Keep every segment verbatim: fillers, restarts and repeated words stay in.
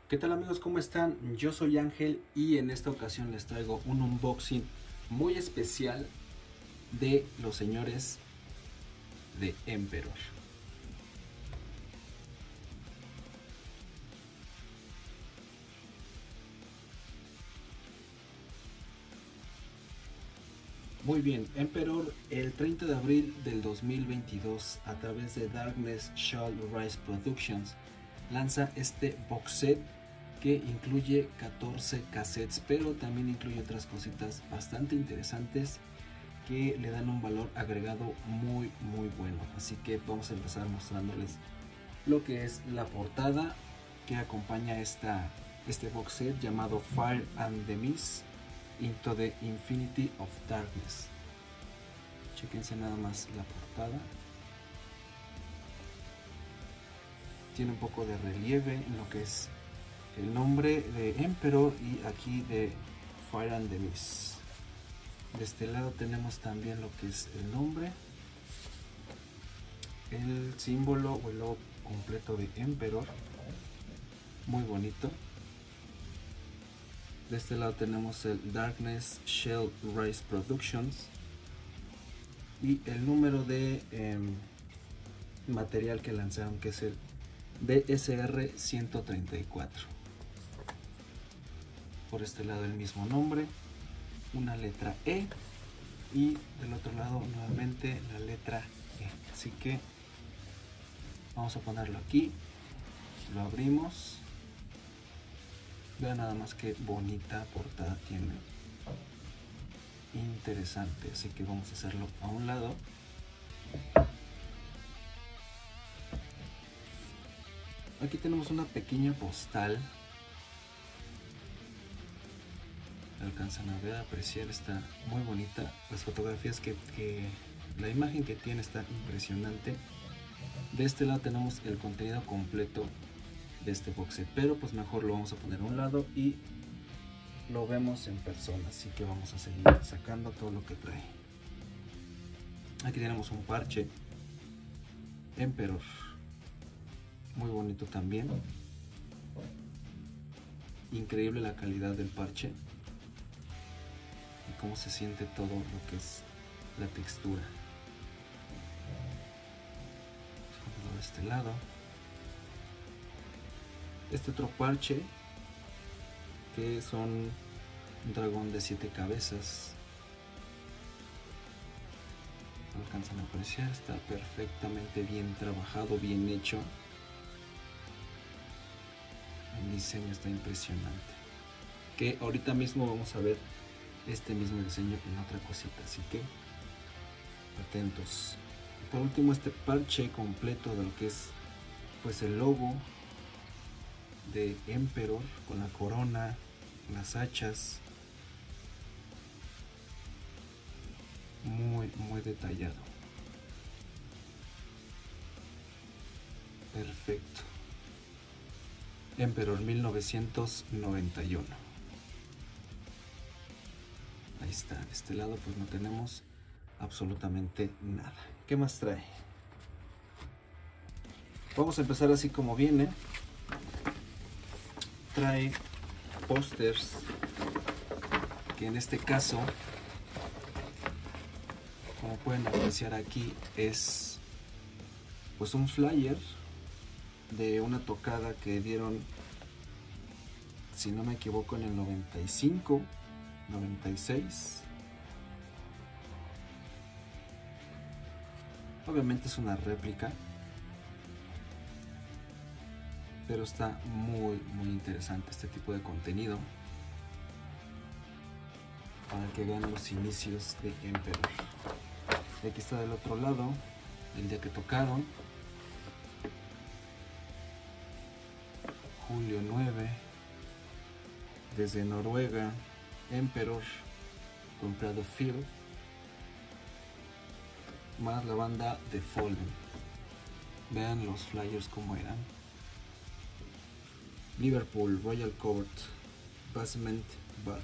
¿Qué tal amigos? ¿Cómo están? Yo soy Ángel y en esta ocasión les traigo un unboxing muy especial de los señores de Emperor. Muy bien, Emperor el treinta de abril del dos mil veintidós a través de Darkness Shall Rise Productions lanza este box set que incluye catorce cassettes, pero también incluye otras cositas bastante interesantes que le dan un valor agregado muy muy bueno. Así que vamos a empezar mostrándoles lo que es la portada que acompaña esta, este box set llamado Fire and the Mist Into the Infinity of Darkness. Chequense nada más la portada. Tiene un poco de relieve en lo que es el nombre de Emperor y aquí de Fire and the Mist. De este lado tenemos también lo que es el nombre, el símbolo o el logo completo de Emperor, muy bonito. De este lado tenemos el Darkness Shall Rise Productions y el número de eh, material que lanzaron, que es el D S R ciento treinta y cuatro. Por este lado el mismo nombre, una letra E y del otro lado nuevamente la letra E. Así que vamos a ponerlo aquí, lo abrimos. Vean nada más que bonita portada tiene, interesante. Así que vamos a hacerlo a un lado. Aquí tenemos una pequeña postal. Alcanzan a ver, a apreciar, está muy bonita. Las fotografías que, que la imagen que tiene está impresionante. De este lado tenemos el contenido completo de este box set, pero pues mejor lo vamos a poner a un lado y lo vemos en persona. Así que vamos a seguir sacando todo lo que trae. Aquí tenemos un parche Emperor, muy bonito también. Increíble la calidad del parche y cómo se siente todo lo que es la textura. Vamos a este lado. Este otro parche que son un dragón de siete cabezas. Alcanzan a apreciar, está perfectamente bien trabajado, bien hecho. El diseño está impresionante, que ahorita mismo vamos a ver este mismo diseño en otra cosita, así que atentos. Por último, este parche completo de lo que es pues el logo de Emperor con la corona, las hachas, muy muy detallado, perfecto. Emperor mil novecientos noventa y uno. Ahí está. De este lado pues no tenemos absolutamente nada. ¿Qué más trae? Vamos a empezar así como viene. Trae pósters, que en este caso, como pueden apreciar aquí, es pues un flyer de una tocada que dieron, si no me equivoco, en el noventa y cinco, noventa y seis. Obviamente es una réplica, pero está muy muy interesante este tipo de contenido para que vean los inicios de Emperor. Y aquí está del otro lado el día que tocaron, julio nueve, desde Noruega, Emperor con Prado Field, más la banda The Fallen. Vean los flyers como eran. Liverpool, Royal Court, Basement Bar.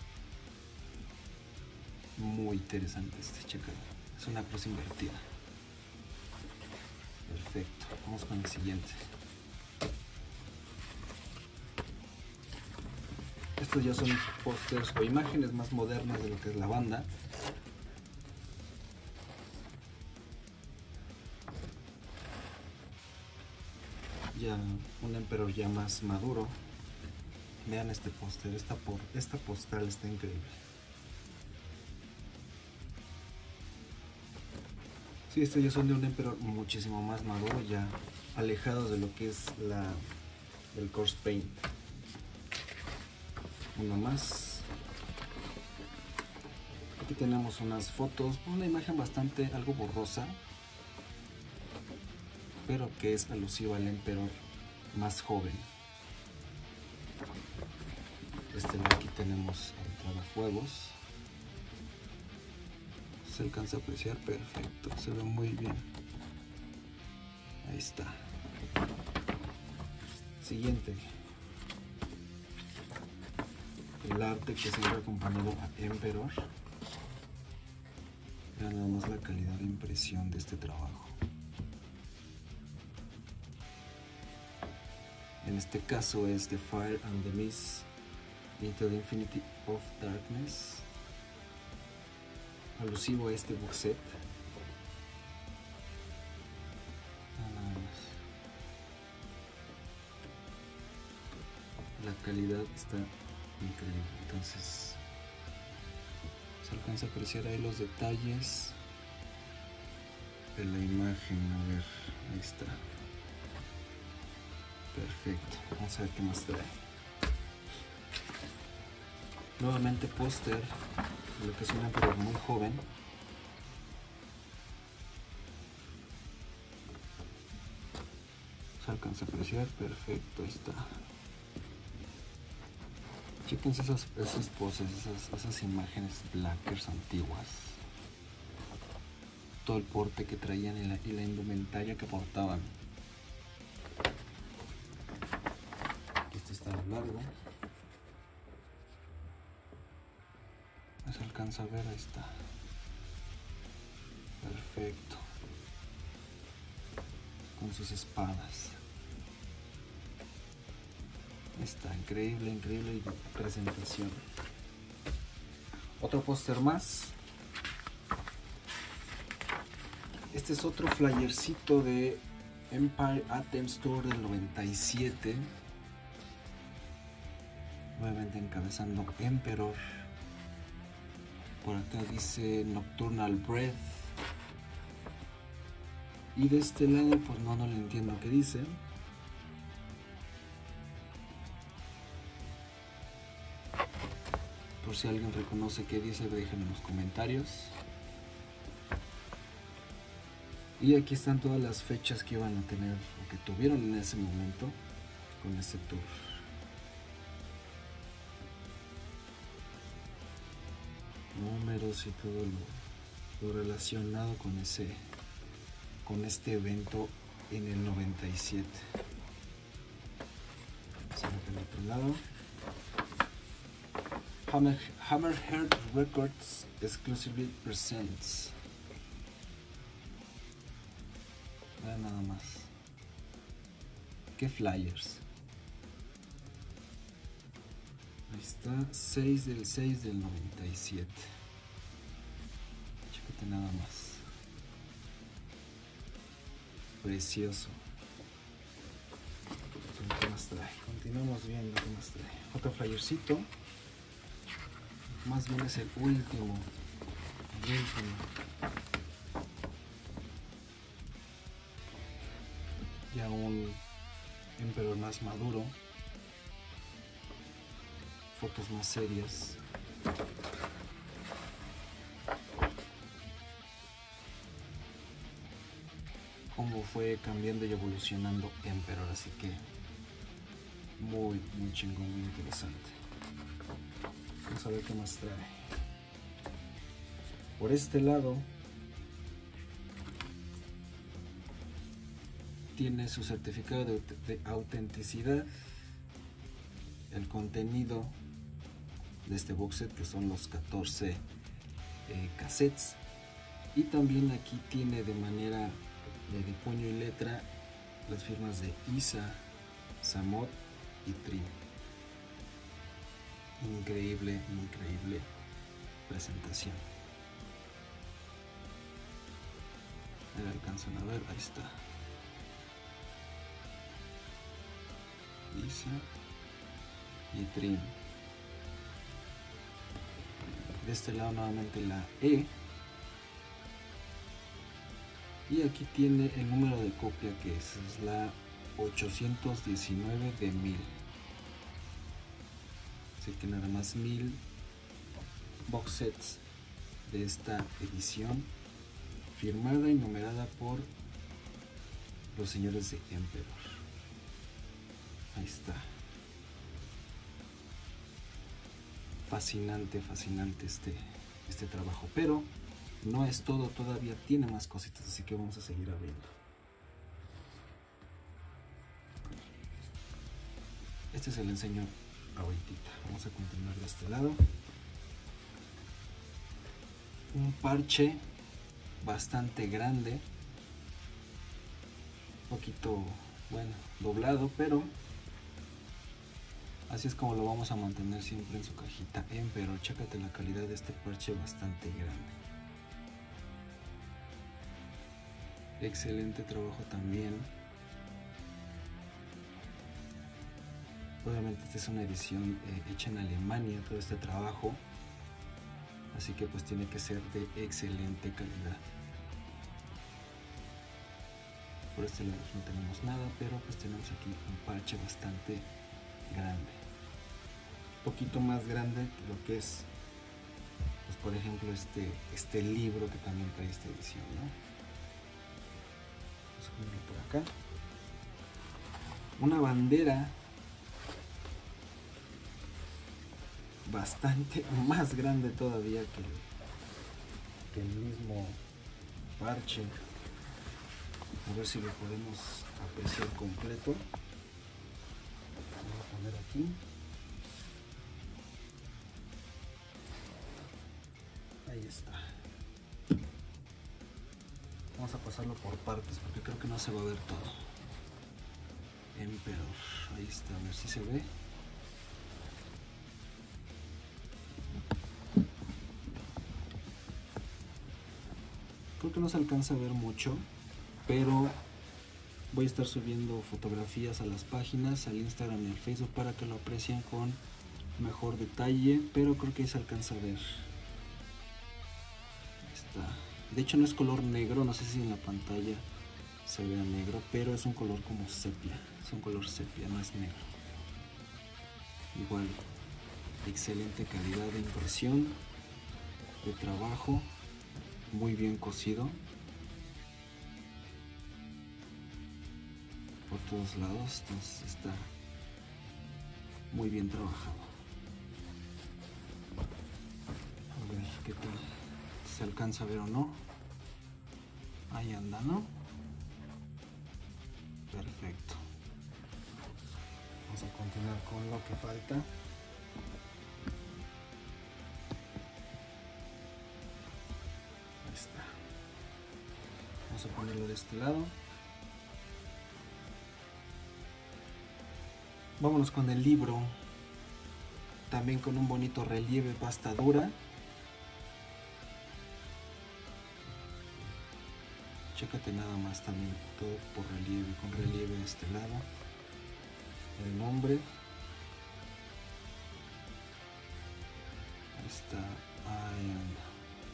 Muy interesante este, checa. Es una cruz invertida. Perfecto, vamos con el siguiente. Estos ya son pósters o imágenes más modernas de lo que es la banda. Ya un Emperor ya más maduro. Vean este póster, esta, por, esta postal está increíble. Sí, estos ya son de un Emperor muchísimo más maduro, ya alejados de lo que es la, el Corpse Paint. Uno más. Aquí tenemos unas fotos, una imagen bastante algo borrosa, pero que es alusiva al Emperor más joven. Este lado aquí tenemos fuegos. Se alcanza a apreciar perfecto, se ve muy bien. Ahí está. Siguiente. El arte que siempre ha acompañado a Emperor. Vean nada más la calidad de impresión de este trabajo. En este caso es The Fire and the Mist into the Infinity of Darkness, alusivo a este box set. Nada más. La calidad está increíble, entonces se alcanza a apreciar ahí los detalles de la imagen. A ver, ahí está. Perfecto, vamos a ver qué más trae. Nuevamente póster de lo que es un Emperor muy joven. Se alcanza a apreciar, perfecto, ahí está. Chequense esas, esas poses, esas, esas imágenes blackers antiguas. Todo el porte que traían y la, y la indumentaria que portaban. Este está largo. Se alcanza a ver, ahí está. Perfecto. Con sus espadas. Está increíble, increíble presentación. Otro póster más. Este es otro flyercito de Empire Athens Tour del noventa y siete. Nuevamente encabezando Emperor. Por acá dice Nocturnal Breath. Y de este lado, pues no, no le entiendo qué dice. Por si alguien reconoce qué dice, déjenme en los comentarios. Y aquí están todas las fechas que iban a tener, o que tuvieron en ese momento, con este tour. Números y todo lo, lo relacionado con ese con este evento en el noventa y siete. Vamos a ver el otro lado. Hammer, Hammerhead Records exclusively presents. Vean nada más. Qué flyers. Ahí está, seis del seis del noventa y siete. Chécate nada más. Precioso. ¿Qué más trae? Continuamos viendo qué más trae. Otro flyercito. Más bien es el último. El último. Ya un Emperor más maduro. Fotos más serias. Cómo fue cambiando y evolucionando Emperor, así que muy, muy chingón, muy interesante. Vamos a ver qué más trae. Por este lado tiene su certificado de, de autenticidad, el contenido de este box set, que son los catorce eh, cassettes, y también aquí tiene de manera de, de puño y letra las firmas de Isa, Samot y Trim. increíble, increíble presentación. Ahí alcanzan a ver, ahí está. Dice y trim. De este lado nuevamente la E. Y aquí tiene el número de copia, que es, es la ochocientos diecinueve de mil. Así que nada más mil box sets de esta edición, firmada y numerada por los señores de Emperor. Ahí está. Fascinante, fascinante este, este trabajo. Pero no es todo, todavía tiene más cositas, así que vamos a seguir abriendo. Este se lo enseño ahorita. Vamos a continuar de este lado. Un parche bastante grande, un poquito, bueno, doblado, pero así es como lo vamos a mantener siempre en su cajita. Pero chécate la calidad de este parche, bastante grande. Excelente trabajo también. Obviamente esta es una edición eh, hecha en Alemania, todo este trabajo, así que pues tiene que ser de excelente calidad. Por este lado no tenemos nada, pero pues tenemos aquí un parche bastante grande, un poquito más grande que lo que es, pues por ejemplo este, este libro que también trae esta edición, ¿no? Vamos a ponerlo por acá. Una bandera bastante más grande todavía que el, que el mismo parche. A ver si lo podemos apreciar completo. Voy a poner aquí. Ahí está. Vamos a pasarlo por partes porque creo que no se va a ver todo. Emperor, ahí está, a ver si se ve. Creo que no se alcanza a ver mucho, pero voy a estar subiendo fotografías a las páginas, al Instagram y al Facebook para que lo aprecien con mejor detalle, pero creo que ahí se alcanza a ver. Ahí está. De hecho no es color negro, no sé si en la pantalla se vea negro, pero es un color como sepia, es un color sepia, no es negro. Igual, excelente calidad de impresión, de trabajo, muy bien cosido por todos lados, entonces está muy bien trabajado. A ver qué tal, si se alcanza a ver o no. Ahí anda, ¿no? Perfecto. Vamos a continuar con lo que falta. Ahí está. Vamos a ponerlo de este lado. Vámonos con el libro. También con un bonito relieve, pasta dura. Chécate nada más también, todo por relieve, con relieve de este lado. El nombre. Ahí está. Ahí anda.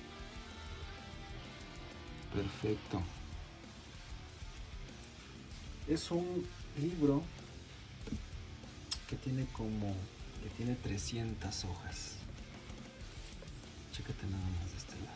Perfecto. Es un libro que tiene como, que tiene trescientas hojas. Chécate nada más de este lado.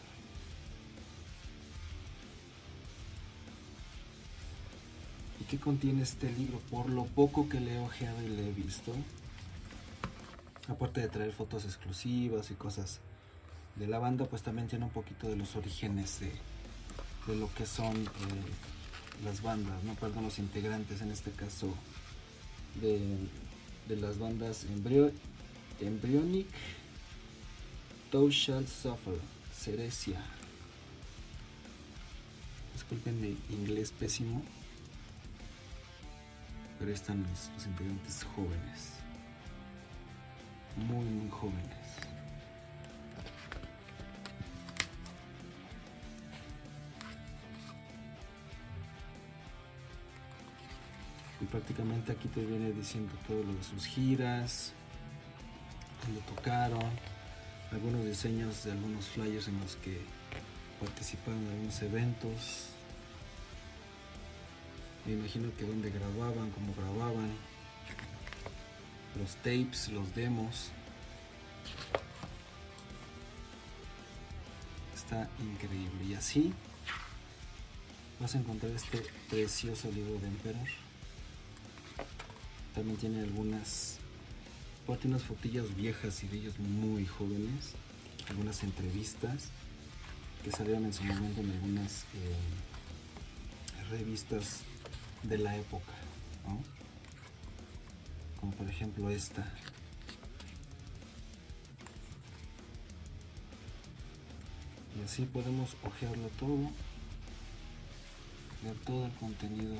¿Y qué contiene este libro? Por lo poco que le he ojeado y le he visto, aparte de traer fotos exclusivas y cosas de la banda, pues también tiene un poquito de los orígenes de, de lo que son eh, las bandas, no, perdón, los integrantes, en este caso de, de las bandas Embryo, Embryonic, Thou Shalt Suffer, Ceresia. Disculpen mi inglés pésimo, pero ahí están los, los integrantes jóvenes. muy muy jóvenes. Y prácticamente aquí te viene diciendo todo lo de sus giras, donde tocaron, algunos diseños de algunos flyers en los que participaron en algunos eventos. Me imagino que donde grababan, cómo grababan, los tapes, los demos. Está increíble. Y así vas a encontrar este precioso libro de Emperor. También tiene algunas, aparte unas fotillas viejas y de ellos muy jóvenes, algunas entrevistas que salieron en su momento en algunas eh, revistas de la época, ¿no? Como por ejemplo esta. Y así podemos hojearlo todo, ver todo el contenido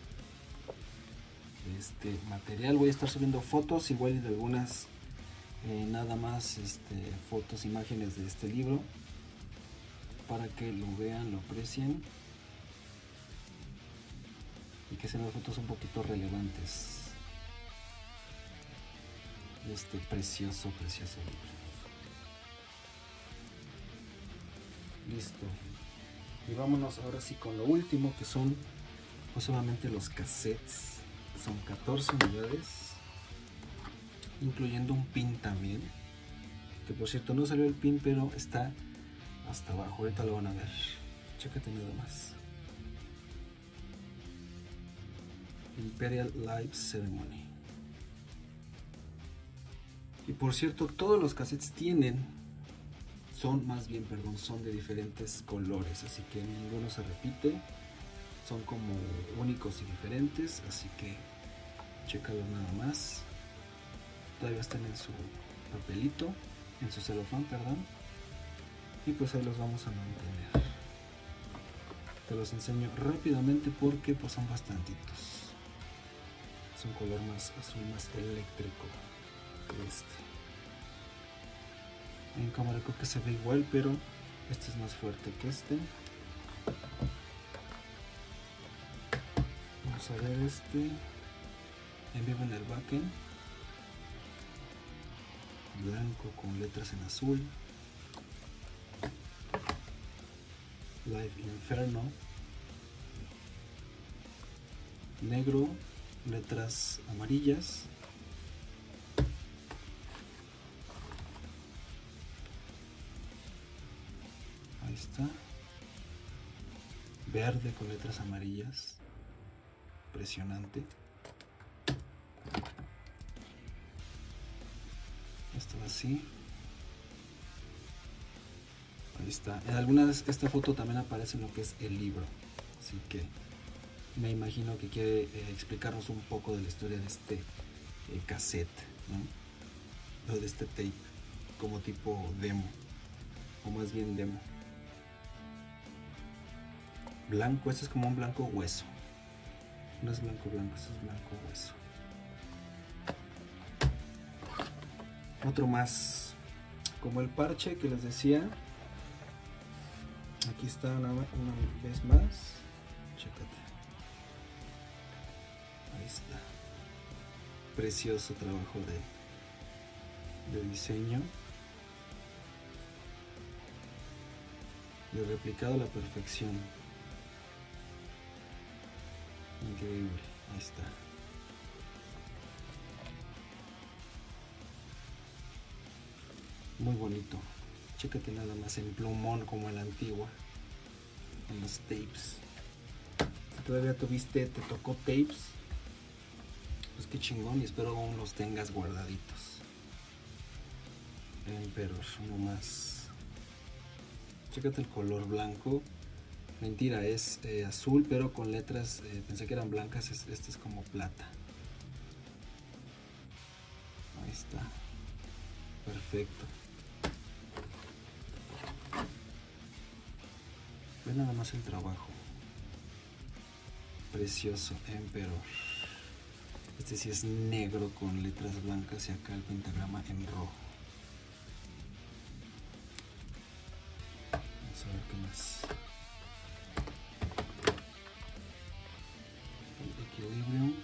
de este material. Voy a estar subiendo fotos igual y de algunas eh, nada más este, fotos, imágenes de este libro para que lo vean, lo aprecien y que sean las fotos un poquito relevantes de este precioso, precioso libro. Listo. Y vámonos ahora sí con lo último, que son pues solamente los cassettes. Son catorce unidades, incluyendo un pin también, que por cierto no salió el pin, pero está hasta abajo. Ahorita lo van a ver. Chécate nada más. Imperial Live Ceremony. Y por cierto, todos los cassettes tienen, son más bien, perdón, son de diferentes colores, así que ninguno se repite. Son como únicos y diferentes, así que chécalo nada más. Todavía están en su papelito, en su celofán, perdón. Y pues ahí los vamos a mantener. Te los enseño rápidamente porque pues son bastantitos. Es un color más azul, más eléctrico que este. En cámara creo que se ve igual, pero este es más fuerte que este. Vamos a ver este en vivo en el backend, blanco con letras en azul. Live Inferno, negro, letras amarillas. Ahí está. Verde con letras amarillas. Impresionante. Esto va así. Ahí está. En algunas, esta foto también aparece en lo que es el libro. Así que me imagino que quiere eh, explicarnos un poco de la historia de este eh, cassette, ¿no? O de este tape, como tipo demo, o más bien demo. Blanco, este es como un blanco hueso. No es blanco blanco, este es blanco hueso. Otro más, como el parche que les decía. Aquí está una, una vez más. Chécate. Ahí está. Precioso trabajo de, de diseño. Y replicado a la perfección. Increíble. Ahí está. Muy bonito. Chécate nada más en plumón como en la antigua. En los tapes. Si todavía tuviste, te tocó tapes, pues qué chingón, y espero aún los tengas guardaditos. Emperor, uno más. Chécate el color blanco. Mentira, es eh, azul, pero con letras, eh, pensé que eran blancas, es, este es como plata. Ahí está. Perfecto. Ve nada más el trabajo. Precioso Emperor. Este sí es negro con letras blancas y acá el pentagrama en rojo. Vamos a ver qué más. El Equilibrium.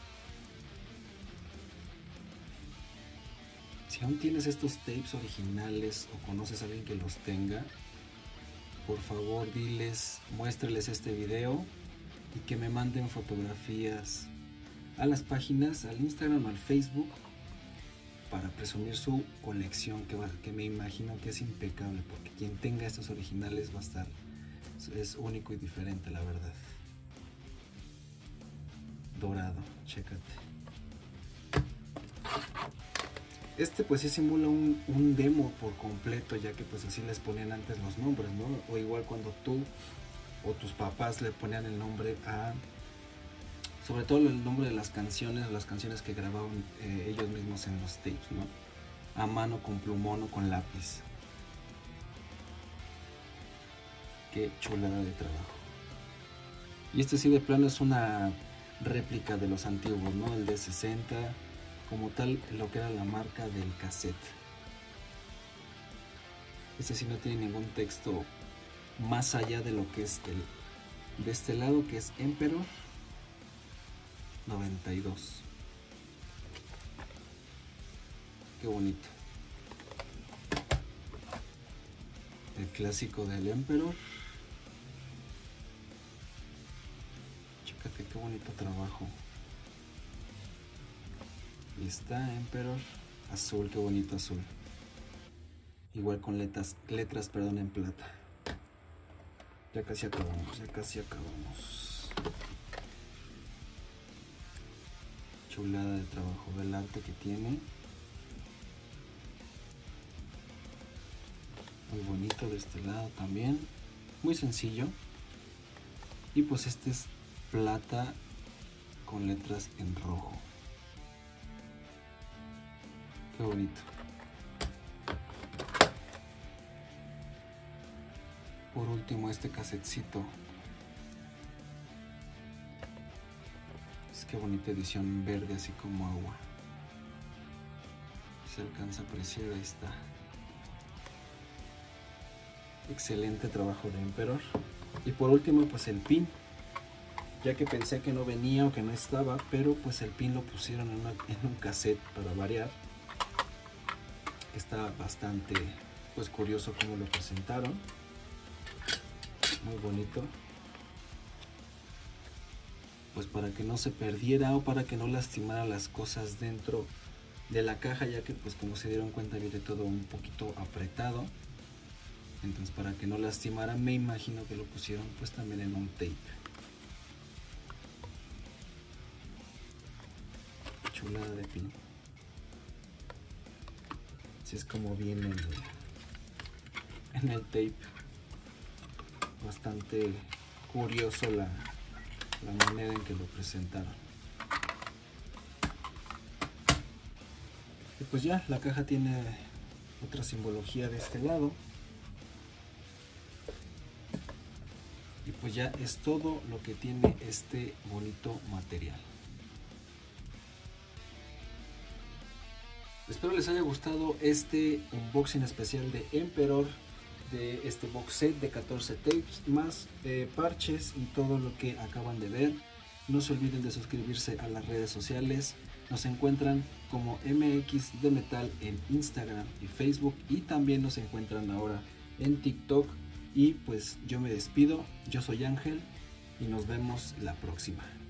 Si aún tienes estos tapes originales o conoces a alguien que los tenga, por favor diles, muéstrales este video y que me manden fotografías a las páginas, al Instagram o al Facebook, para presumir su colección, que, va, que me imagino que es impecable, porque quien tenga estos originales va a estar, es único y diferente, la verdad. Dorado, chécate. Este pues sí simula un, un demo por completo, ya que pues así les ponían antes los nombres, ¿no? O igual cuando tú o tus papás le ponían el nombre a, sobre todo el nombre de las canciones, las canciones que grababan eh, ellos mismos en los tapes, ¿no? A mano, con plumón o con lápiz. Qué chulada de trabajo. Y este sí de plano es una réplica de los antiguos, ¿no? El D sesenta, como tal, lo que era la marca del cassette. Este sí no tiene ningún texto más allá de lo que es el de este lado, que es Emperor noventa y dos. Qué bonito. El clásico del Emperor. Chécate qué bonito trabajo. Y está Emperor azul, qué bonito azul. Igual con letras, letras perdón, en plata. Ya casi acabamos, ya casi acabamos. Chulada de trabajo, del arte que tiene. Muy bonito de este lado también. Muy sencillo. Y pues este es plata con letras en rojo. Qué bonito. Por último, este casetcito. Es que bonita edición verde, así como agua. Se alcanza a apreciar, ahí está. Excelente trabajo de Emperor. Y por último, pues el pin. Ya que pensé que no venía o que no estaba, pero pues el pin lo pusieron en, una, en un cassette para variar. Está bastante pues curioso cómo lo presentaron. Muy bonito. Pues para que no se perdiera o para que no lastimara las cosas dentro de la caja, ya que pues como se dieron cuenta viene todo un poquito apretado. Entonces para que no lastimara, me imagino que lo pusieron pues también en un tape. Chulada de pin. Así es como viene en el, en el tape. Bastante curioso la, la manera en que lo presentaron. Y pues ya, la caja tiene otra simbología de este lado. Y pues ya es todo lo que tiene este bonito material. Espero les haya gustado este unboxing especial de Emperor, de este box set de catorce tapes, más eh, parches y todo lo que acaban de ver. No se olviden de suscribirse a las redes sociales. Nos encuentran como M X de Metal en Instagram y Facebook, y también nos encuentran ahora en TikTok. Y pues yo me despido, yo soy Ángel y nos vemos la próxima.